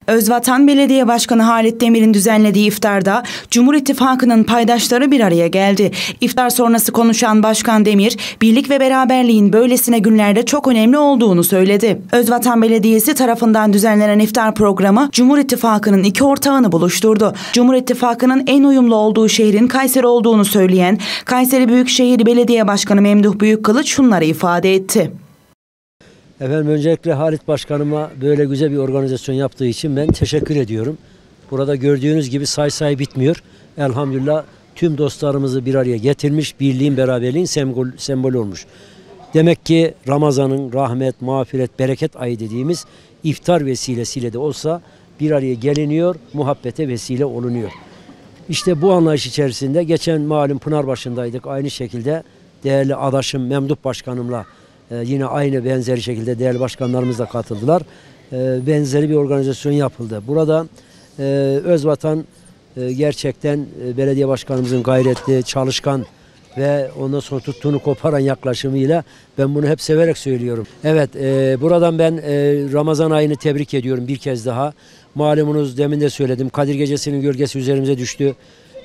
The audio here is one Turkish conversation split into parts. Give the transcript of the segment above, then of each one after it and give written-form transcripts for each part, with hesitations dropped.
Özvatan Belediye Başkanı Halit Demir'in düzenlediği iftarda Cumhur İttifakı'nın paydaşları bir araya geldi. İftar sonrası konuşan Başkan Demir, birlik ve beraberliğin böylesine günlerde çok önemli olduğunu söyledi. Özvatan Belediyesi tarafından düzenlenen iftar programı Cumhur İttifakı'nın iki ortağını buluşturdu. Cumhur İttifakı'nın en uyumlu olduğu şehrin Kayseri olduğunu söyleyen Kayseri Büyükşehir Belediye Başkanı Memduh Büyükkılıç şunları ifade etti. Efendim öncelikle Halit Başkanıma böyle güzel bir organizasyon yaptığı için ben teşekkür ediyorum. Burada gördüğünüz gibi say bitmiyor. Elhamdülillah tüm dostlarımızı bir araya getirmiş, birliğin, beraberliğin sembolü olmuş. Demek ki Ramazan'ın rahmet, mağfiret, bereket ayı dediğimiz iftar vesilesiyle de olsa bir araya geliniyor, muhabbete vesile olunuyor. İşte bu anlayış içerisinde geçen malum Pınarbaşı'ndaydık. Aynı şekilde değerli adaşım Memduh Başkanımla yine aynı benzeri şekilde değerli başkanlarımız da katıldılar. Benzeri bir organizasyon yapıldı. Burada Özvatan gerçekten belediye başkanımızın gayretli, çalışkan ve ondan sonra tuttuğunu koparan yaklaşımıyla ben bunu hep severek söylüyorum. Evet, buradan ben Ramazan ayını tebrik ediyorum bir kez daha. Malumunuz demin de söyledim, Kadir Gecesi'nin gölgesi üzerimize düştü.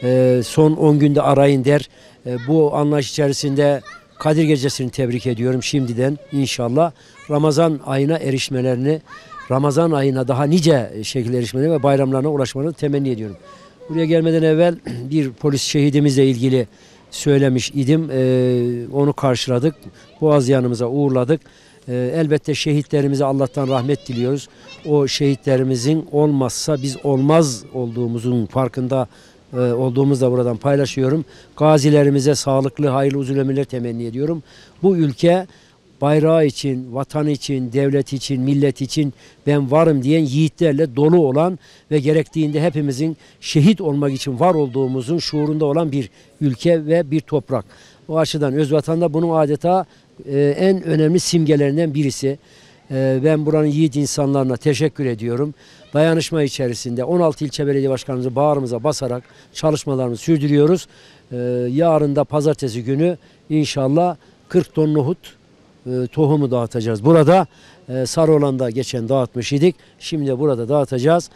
Son 10 günde arayın der. Bu anlayış içerisinde Kadir Gecesi'ni tebrik ediyorum şimdiden inşallah. Ramazan ayına erişmelerini, Ramazan ayına daha nice şekilde erişmelerini ve bayramlarına ulaşmalarını temenni ediyorum. Buraya gelmeden evvel bir polis şehidimizle ilgili söylemiş idim. Onu karşıladık. Boğaz yanımıza uğurladık. Elbette şehitlerimize Allah'tan rahmet diliyoruz. O şehitlerimizin olmazsa biz olmaz olduğumuzun farkında olduğumuzda buradan paylaşıyorum. Gazilerimize sağlıklı, hayırlı uzun ömürler temenni ediyorum. Bu ülke bayrağı için, vatanı için, devlet için, millet için ben varım diyen yiğitlerle dolu olan ve gerektiğinde hepimizin şehit olmak için var olduğumuzun şuurunda olan bir ülke ve bir toprak. O açıdan Özvatan'da bunun adeta en önemli simgelerinden birisi. Ben buranın yiğit insanlarına teşekkür ediyorum. Dayanışma içerisinde 16 ilçe belediye başkanımızı bağrımıza basarak çalışmalarımızı sürdürüyoruz. Yarın da pazartesi günü inşallah 40 ton nohut tohumu dağıtacağız. Burada Sarıoğlan'da geçen dağıtmış idik. Şimdi de burada dağıtacağız.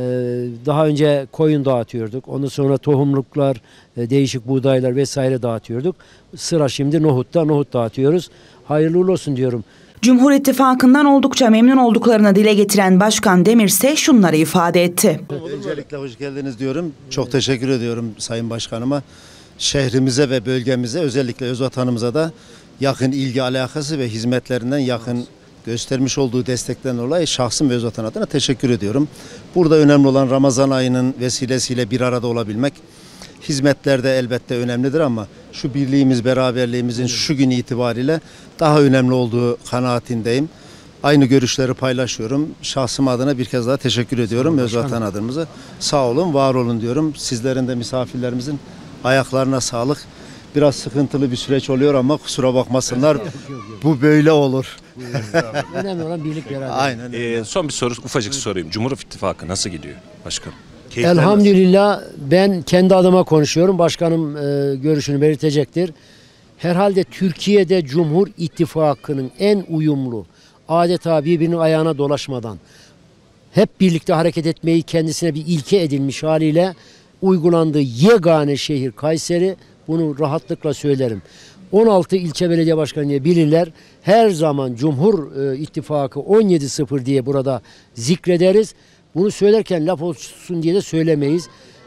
Daha önce koyun dağıtıyorduk. Ondan sonra tohumluklar, değişik buğdaylar vesaire dağıtıyorduk. Sıra şimdi nohutta, nohut dağıtıyoruz. Hayırlı uğurlu olsun diyorum. Cumhur İttifakı'ndan oldukça memnun olduklarını dile getiren Başkan Demir ise şunları ifade etti. Öncelikle hoş geldiniz diyorum. Çok teşekkür ediyorum Sayın Başkanıma. Şehrimize ve bölgemize, özellikle Özvatan'ımıza da yakın ilgi alakası ve hizmetlerinden yakın göstermiş olduğu destekten dolayı şahsım ve Özvatan adına teşekkür ediyorum. Burada önemli olan Ramazan ayının vesilesiyle bir arada olabilmek. Hizmetler de elbette önemlidir ama şu birliğimiz, beraberliğimizin şu gün itibariyle daha önemli olduğu kanaatindeyim. Aynı görüşleri paylaşıyorum. Şahsım adına bir kez daha teşekkür ediyorum Özvatan adımıza. Sağ olun, var olun diyorum. Sizlerin de misafirlerimizin ayaklarına sağlık. Biraz sıkıntılı bir süreç oluyor ama kusura bakmasınlar. Bu böyle olur. Önemli olan birlik beraber. Aynen. Son bir soru, ufacık sorayım. Cumhur İttifakı nasıl gidiyor başkanım? Elhamdülillah ben kendi adıma konuşuyorum. Başkanım görüşünü belirtecektir. Herhalde Türkiye'de Cumhur İttifakı'nın en uyumlu, adeta birbirinin ayağına dolaşmadan hep birlikte hareket etmeyi kendisine bir ilke edinmiş haliyle uygulandığı yegane şehir Kayseri. Bunu rahatlıkla söylerim. 16 ilçe belediye başkanı diye bilirler. Her zaman Cumhur İttifakı 17-0 diye burada zikrederiz. Bunu söylerken laf olsun diye de söylemeyiz.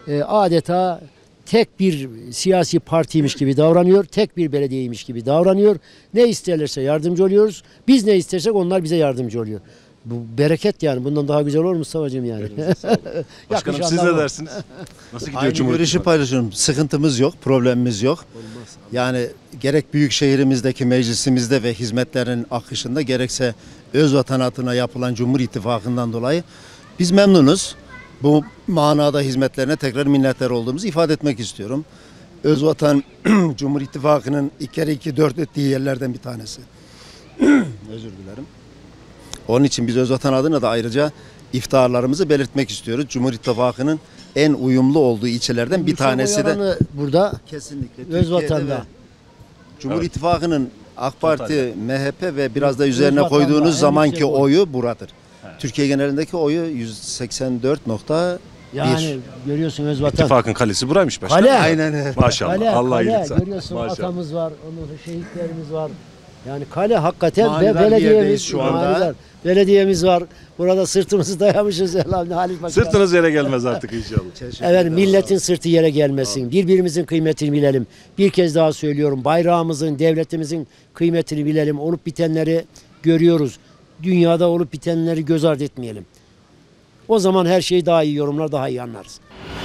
Adeta tek bir siyasi partiymiş gibi davranıyor. Tek bir belediyeymiş gibi davranıyor. Ne isterlerse yardımcı oluyoruz. Biz ne istersek onlar bize yardımcı oluyor. Bu bereket yani. Bundan daha güzel olur mu Mustafa'cığım yani? Başkanım siz ne dersiniz? Nasıl gidiyor Aynı Cumhur görüşü İttifakı? paylaşıyorum. Sıkıntımız yok, problemimiz yok. Yani gerek büyük şehrimizdeki meclisimizde ve hizmetlerin akışında gerekse Özvatan adına yapılan Cumhur İttifakı'ndan dolayı biz memnunuz. Bu manada hizmetlerine tekrar minnettar olduğumuzu ifade etmek istiyorum. Özvatan Cumhur İttifakı'nın 2 kere 2 4 ettiği yerlerden bir tanesi. Özür dilerim. Onun için biz Özvatan adına da ayrıca iftarlarımızı belirtmek istiyoruz. Cumhur İttifakı'nın en uyumlu olduğu ilçelerden bir tanesi de burada kesinlikle Özvatan'da. Cumhur Evet. İttifakı'nın AK Parti, MHP ve biraz da üzerine Özvatan'da en koyduğunuz zamanki yüksek oy. oyu buradır. Türkiye genelindeki oyu 184.1. Yani görüyorsun Özvatan. İttifakın kalesi buraymış başkanım. Kale. Aynen öyle. Maşallah. Kale, Allah kale. iyilik Görüyorsun Maşallah. atamız var, ondan sonra şehitlerimiz var. Yani kale hakikaten Manidar bir belediyemiz yerdeyiz şu anda. manidar. Belediyemiz var. Burada sırtımızı dayamışız elhamdülillah Halit Başkan. Sırtınız yere gelmez artık inşallah. Evet, milletin sırtı yere gelmesin. Birbirimizin kıymetini bilelim. Bir kez daha söylüyorum. Bayrağımızın, devletimizin kıymetini bilelim. Olup bitenleri görüyoruz. Dünyada olup bitenleri göz ardı etmeyelim. O zaman her şeyi daha iyi yorumlar, daha iyi anlarız.